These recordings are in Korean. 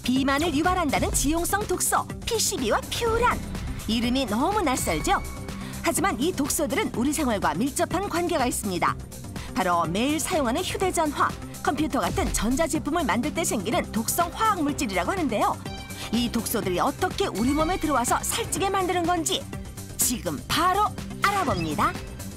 비만을 유발한다는 지용성 독소 PCB와 퓨란. 이름이 너무 낯설죠? 하지만 이 독소들은 우리 생활과 밀접한 관계가 있습니다. 바로 매일 사용하는 휴대전화, 컴퓨터 같은 전자제품을 만들 때 생기는 독성 화학물질이라고 하는데요. 이 독소들이 어떻게 우리 몸에 들어와서 살찌게 만드는 건지 지금 바로 알아봅니다.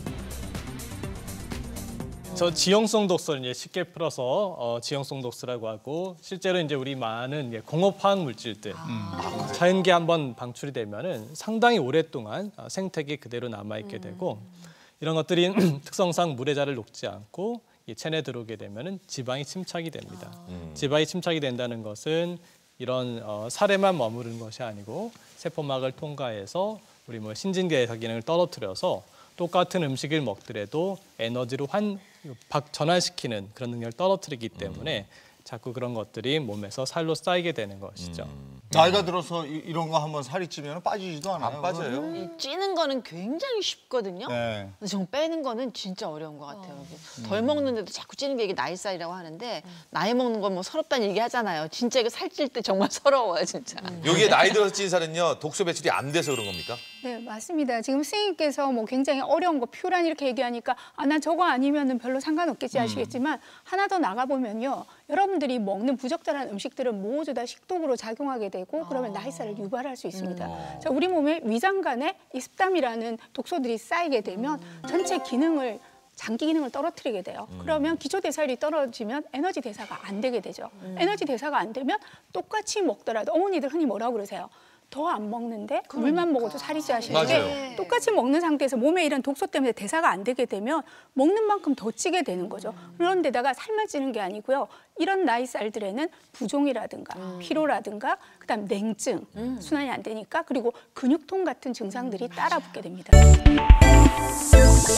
저 지용성 독소를 이제 쉽게 풀어서 지용성 독소라고 하고, 실제로 이제 우리 많은 공업 화학 물질들 자연계에 한번 방출이 되면은 상당히 오랫동안 생태계에 그대로 남아 있게 되고, 이런 것들이 특성상 물의 자를 녹지 않고 체내에 들어오게 되면은 지방이 침착이 됩니다. 지방이 침착이 된다는 것은 이런 살에만 머무르는 것이 아니고 세포막을 통과해서 우리 뭐 신진대사 기능을 떨어뜨려서 똑같은 음식을 먹더라도 에너지로 전환시키는 그런 능력을 떨어뜨리기 때문에 자꾸 그런 것들이 몸에서 살로 쌓이게 되는 것이죠. 나이가 들어서 이런 거 한번 살이 찌면 빠지지도 않아요. 안 빠져요. 찌는 거는 굉장히 쉽거든요. 네. 근데 정 빼는 거는 진짜 어려운 것 같아요. 덜 먹는데도 자꾸 찌는 게 이게 나이살이라고 하는데 나이 먹는 건 뭐 서럽다는 얘기 하잖아요. 진짜 이거 살찔 때 정말 서러워요, 진짜. 여기에 나이 들어서 찐 살은요, 독소 배출이 안 돼서 그런 겁니까? 네, 맞습니다. 지금 선생님께서 뭐 굉장히 어려운 거 퓨란 이렇게 얘기하니까 난 저거 아니면은 별로 상관없겠지 하시겠지만 하나 더 나가보면요. 여러분들이 먹는 부적절한 음식들은 모두 다 식독으로 작용하게 되고 그러면 나이살을 유발할 수 있습니다. 자, 우리 몸에 위장관에 이 습담이라는 독소들이 쌓이게 되면 전체 기능을 장기 기능을 떨어뜨리게 돼요. 그러면 기초 대사율이 떨어지면 에너지 대사가 안 되게 되죠. 에너지 대사가 안 되면 똑같이 먹더라도 어머니들 흔히 뭐라고 그러세요? 더 안 먹는데 물만 먹어도 살이 찌 하시는데 똑같이 먹는 상태에서 몸에 이런 독소 때문에 대사가 안 되게 되면 먹는 만큼 더 찌게 되는 거죠. 그런데다가 살만 찌는 게 아니고요. 이런 나이살들에는 부종이라든가 피로라든가 그다음 냉증, 순환이 안 되니까 그리고 근육통 같은 증상들이 따라 붙게 됩니다.